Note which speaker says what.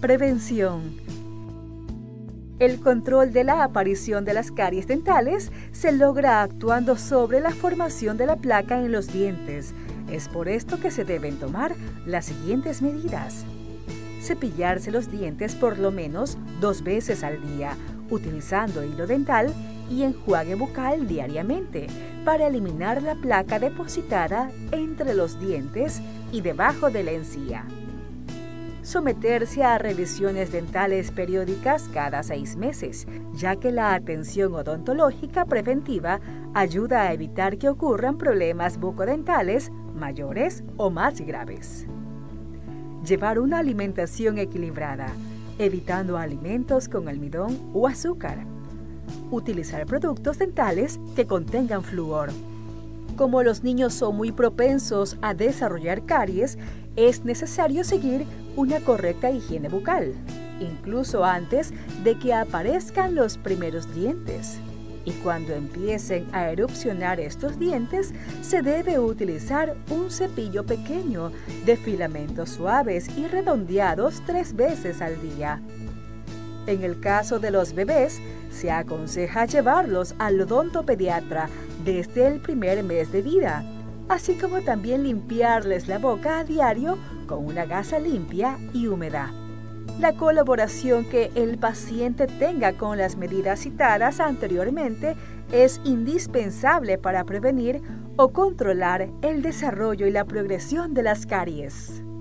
Speaker 1: Prevención. El control de la aparición de las caries dentales se logra actuando sobre la formación de la placa en los dientes. Es por esto que se deben tomar las siguientes medidas. Cepillarse los dientes por lo menos 2 veces al día, utilizando hilo dental y enjuague bucal diariamente para eliminar la placa depositada entre los dientes y debajo de la encía. Someterse a revisiones dentales periódicas cada 6 meses, ya que la atención odontológica preventiva ayuda a evitar que ocurran problemas bucodentales mayores o más graves. Llevar una alimentación equilibrada, evitando alimentos con almidón o azúcar. Utilizar productos dentales que contengan flúor. Como los niños son muy propensos a desarrollar caries, es necesario seguir una correcta higiene bucal, incluso antes de que aparezcan los primeros dientes. Y cuando empiecen a erupcionar estos dientes, se debe utilizar un cepillo pequeño de filamentos suaves y redondeados 3 veces al día. En el caso de los bebés, se aconseja llevarlos al odontopediatra desde el primer mes de vida, así como también limpiarles la boca a diario con una gasa limpia y húmeda. La colaboración que el paciente tenga con las medidas citadas anteriormente es indispensable para prevenir o controlar el desarrollo y la progresión de las caries.